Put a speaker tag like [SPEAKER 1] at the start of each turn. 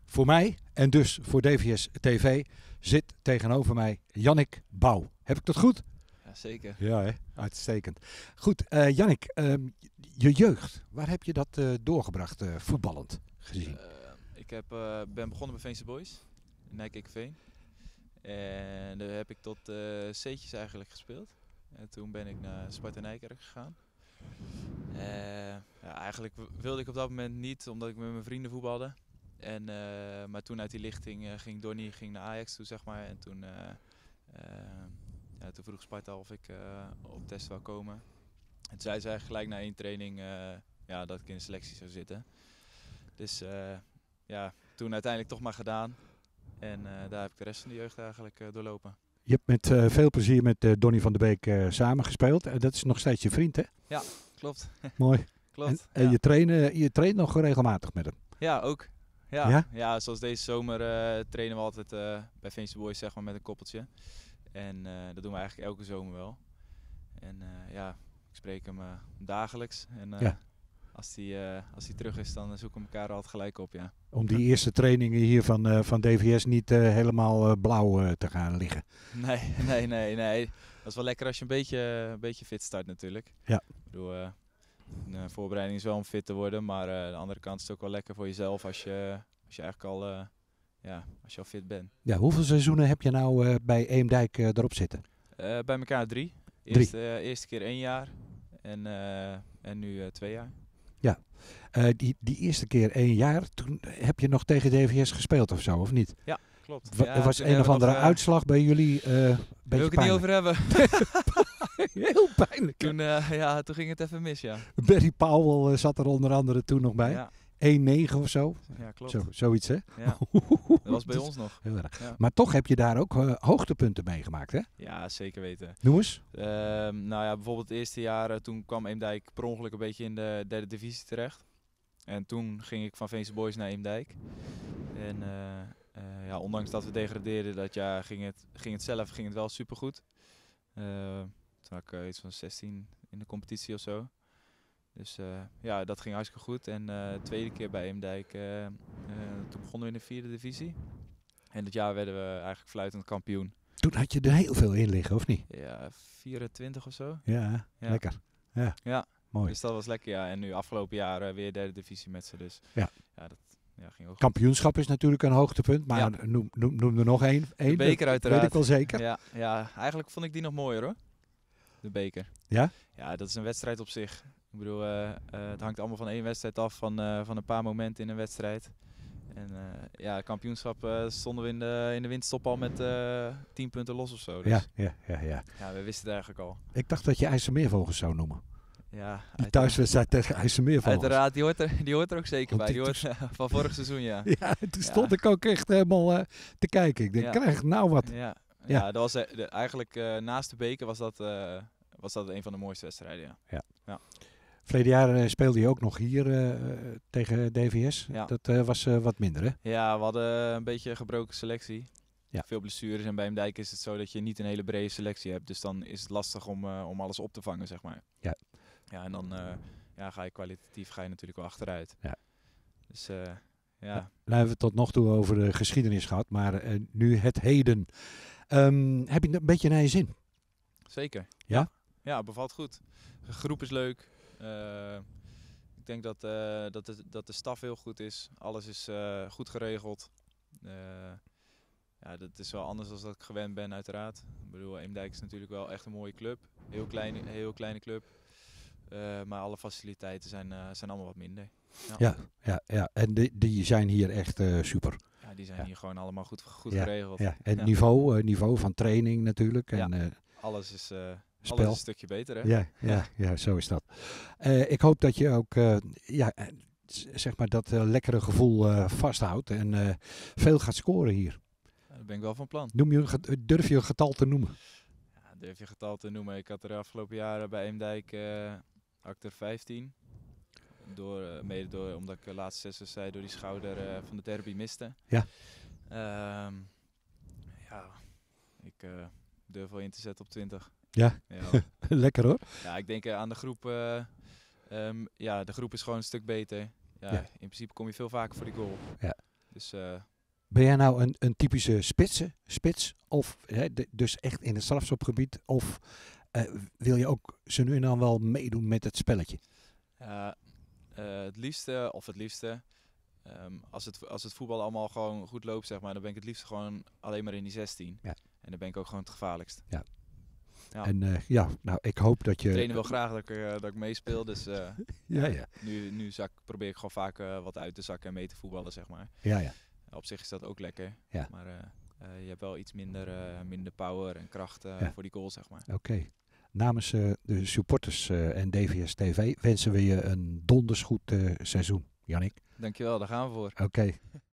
[SPEAKER 1] voor mij en dus voor DVS TV zit tegenover mij Jannik Bouw. Heb ik dat goed?
[SPEAKER 2] Ja, zeker.
[SPEAKER 1] Ja, hè? Uitstekend. Goed, Jannik, je jeugd, waar heb je dat doorgebracht, voetballend gezien?
[SPEAKER 2] Ik ben begonnen bij Veense Boys in Nijkerkerveen. En daar heb ik tot C'tjes eigenlijk gespeeld. En toen ben ik naar Sparta Nijkerk gegaan. Ja, eigenlijk wilde ik op dat moment niet, omdat ik met mijn vrienden voetbalde. Maar toen uit die lichting ging Donny naar Ajax toe, zeg maar. En toen vroeg Sparta of ik op test wou komen. En toen zei ze eigenlijk gelijk na 1 training dat ik in de selectie zou zitten. Dus toen uiteindelijk toch maar gedaan. En daar heb ik de rest van de jeugd eigenlijk doorlopen.
[SPEAKER 1] Je hebt met veel plezier met Donny van der Beek samengespeeld. Dat is nog steeds je vriend, hè?
[SPEAKER 2] Ja, klopt.
[SPEAKER 1] Mooi.
[SPEAKER 2] Klopt.
[SPEAKER 1] En je traint nog regelmatig met hem?
[SPEAKER 2] Ja, ook. Ja, zoals deze zomer trainen we altijd bij Veense Boys, zeg maar, met een koppeltje. En dat doen we eigenlijk elke zomer wel. En ik spreek hem dagelijks. En als hij terug is, dan zoeken we elkaar altijd gelijk op, ja.
[SPEAKER 1] Om die eerste trainingen hier van DVS niet helemaal blauw te gaan liggen.
[SPEAKER 2] Nee. Dat is wel lekker als je een beetje fit start natuurlijk.
[SPEAKER 1] Ja.
[SPEAKER 2] Ik bedoel, een voorbereiding is wel om fit te worden, maar aan de andere kant is het ook wel lekker voor jezelf als je eigenlijk als je al fit bent.
[SPEAKER 1] Ja, hoeveel seizoenen heb je nou bij Eemdijk erop zitten?
[SPEAKER 2] Bij elkaar 3. Eerste keer 1 jaar en nu 2 jaar.
[SPEAKER 1] Ja, die eerste keer 1 jaar, toen heb je nog tegen DVS gespeeld of zo, of niet?
[SPEAKER 2] Ja, klopt.
[SPEAKER 1] Er was een of andere uitslag bij jullie.
[SPEAKER 2] Daar wil ik het niet over hebben.
[SPEAKER 1] Heel pijnlijk.
[SPEAKER 2] Toen ging het even mis, ja.
[SPEAKER 1] Barry Powell zat er onder andere toen nog bij.
[SPEAKER 2] Ja.
[SPEAKER 1] 1-9 of zo.
[SPEAKER 2] Ja, klopt.
[SPEAKER 1] Zoiets, hè?
[SPEAKER 2] Ja. Dat was bij ons nog.
[SPEAKER 1] Heel erg.
[SPEAKER 2] Ja.
[SPEAKER 1] Maar toch heb je daar ook hoogtepunten meegemaakt, hè?
[SPEAKER 2] Ja, zeker weten.
[SPEAKER 1] Noem eens.
[SPEAKER 2] Bijvoorbeeld het eerste jaar, toen kwam Eemdijk per ongeluk een beetje in de 3e divisie terecht. En toen ging ik van Veense Boys naar Eemdijk. En ondanks dat we degradeerden dat jaar, ging het wel supergoed. Toen had ik iets van 16 in de competitie of zo. Dus dat ging hartstikke goed. En de tweede keer bij Eemdijk, toen begonnen we in de 4e divisie. En dit jaar werden we eigenlijk fluitend kampioen.
[SPEAKER 1] Toen had je er heel veel in liggen, of niet?
[SPEAKER 2] Ja, 24 of zo.
[SPEAKER 1] Ja. Lekker.
[SPEAKER 2] Ja,
[SPEAKER 1] mooi.
[SPEAKER 2] Dus dat was lekker, ja. En nu afgelopen jaar weer 3e divisie met ze. Dus
[SPEAKER 1] ja,
[SPEAKER 2] dat ging ook
[SPEAKER 1] kampioenschap is natuurlijk een hoogtepunt, maar noem er nog één.
[SPEAKER 2] De beker uiteraard.
[SPEAKER 1] Weet ik wel zeker.
[SPEAKER 2] Ja, eigenlijk vond ik die nog mooier, hoor. De beker.
[SPEAKER 1] Ja?
[SPEAKER 2] Ja, dat is een wedstrijd op zich. Ik bedoel, het hangt allemaal van 1 wedstrijd af, van een paar momenten in een wedstrijd. En kampioenschap stonden we in de winterstop al met 10 punten los of zo. Dus.
[SPEAKER 1] Ja.
[SPEAKER 2] Ja, we wisten het eigenlijk al.
[SPEAKER 1] Ik dacht dat je IJsselmeervogels zou noemen.
[SPEAKER 2] Ja,
[SPEAKER 1] die thuiswedstrijd tegen IJsselmeervogels.
[SPEAKER 2] Uiteraard, die hoort er ook zeker bij. Die hoort van vorig seizoen, ja.
[SPEAKER 1] Ja, toen stond ik ook echt helemaal te kijken. Ik denk, krijg ik nou wat?
[SPEAKER 2] Ja, dat was eigenlijk naast de beker was dat een van de mooiste wedstrijden, ja.
[SPEAKER 1] Verleden jaar speelde je ook nog hier tegen DVS. Ja. Dat was wat minder, hè?
[SPEAKER 2] Ja, we hadden een beetje een gebroken selectie.
[SPEAKER 1] Ja.
[SPEAKER 2] Veel blessures en bij Eemdijk is het zo dat je niet een hele brede selectie hebt. Dus dan is het lastig om alles op te vangen, zeg maar.
[SPEAKER 1] Ja.
[SPEAKER 2] Ja, en dan ga je kwalitatief natuurlijk wel achteruit.
[SPEAKER 1] Ja.
[SPEAKER 2] Dus
[SPEAKER 1] Nou hebben we het tot nog toe over de geschiedenis gehad, maar nu het heden. Heb je een beetje naar je zin?
[SPEAKER 2] Zeker.
[SPEAKER 1] Ja?
[SPEAKER 2] Ja, bevalt goed. De groep is leuk. Ik denk dat de staf heel goed is. Alles is goed geregeld. Dat is wel anders dan dat ik gewend ben, uiteraard. Ik bedoel, Eemdijk is natuurlijk wel echt een mooie club. Heel kleine club. Maar alle faciliteiten zijn allemaal wat minder.
[SPEAKER 1] Ja. En die zijn hier echt super.
[SPEAKER 2] Ja, die zijn hier gewoon allemaal goed geregeld.
[SPEAKER 1] Ja. En niveau van training natuurlijk. En,
[SPEAKER 2] alles is een stukje beter, hè?
[SPEAKER 1] Ja, zo is dat. Ik hoop dat je ook zeg maar dat lekkere gevoel vasthoudt en veel gaat scoren hier.
[SPEAKER 2] Daar ben ik wel van plan.
[SPEAKER 1] Durf je een getal te noemen?
[SPEAKER 2] Ja, durf je een getal te noemen. Ik had er afgelopen jaren bij Eemdijk had ik er 15. Mede door, omdat ik de laatste 6 wedstrijden door die schouder van de derby miste.
[SPEAKER 1] Ja.
[SPEAKER 2] Ik durf wel in te zetten op 20.
[SPEAKER 1] Ja, lekker hoor.
[SPEAKER 2] Ja, ik denk aan de groep. De groep is gewoon een stuk beter. Ja. In principe kom je veel vaker voor die goal.
[SPEAKER 1] Ja.
[SPEAKER 2] Dus
[SPEAKER 1] Ben jij nou een typische spits? Of dus echt in het strafschopgebied? Of wil je ook zo nu en dan wel meedoen met het spelletje?
[SPEAKER 2] het liefste, als het voetbal allemaal gewoon goed loopt, zeg maar, dan ben ik het liefst gewoon alleen maar in die 16.
[SPEAKER 1] Ja.
[SPEAKER 2] En dan ben ik ook gewoon het gevaarlijkst.
[SPEAKER 1] Ja.
[SPEAKER 2] Ja.
[SPEAKER 1] En nou, ik hoop dat je...
[SPEAKER 2] Ik trainen wil graag dat ik meespeel, dus
[SPEAKER 1] ja.
[SPEAKER 2] nu probeer ik gewoon vaak wat uit te zakken en mee te voetballen, zeg maar.
[SPEAKER 1] Ja.
[SPEAKER 2] Op zich is dat ook lekker,
[SPEAKER 1] Ja.
[SPEAKER 2] maar je hebt wel iets minder power en kracht voor die goal, zeg maar.
[SPEAKER 1] Oké. Namens de supporters en DVS TV wensen we je een donders goed seizoen, Jannik.
[SPEAKER 2] Dankjewel, daar gaan we voor.
[SPEAKER 1] Oké.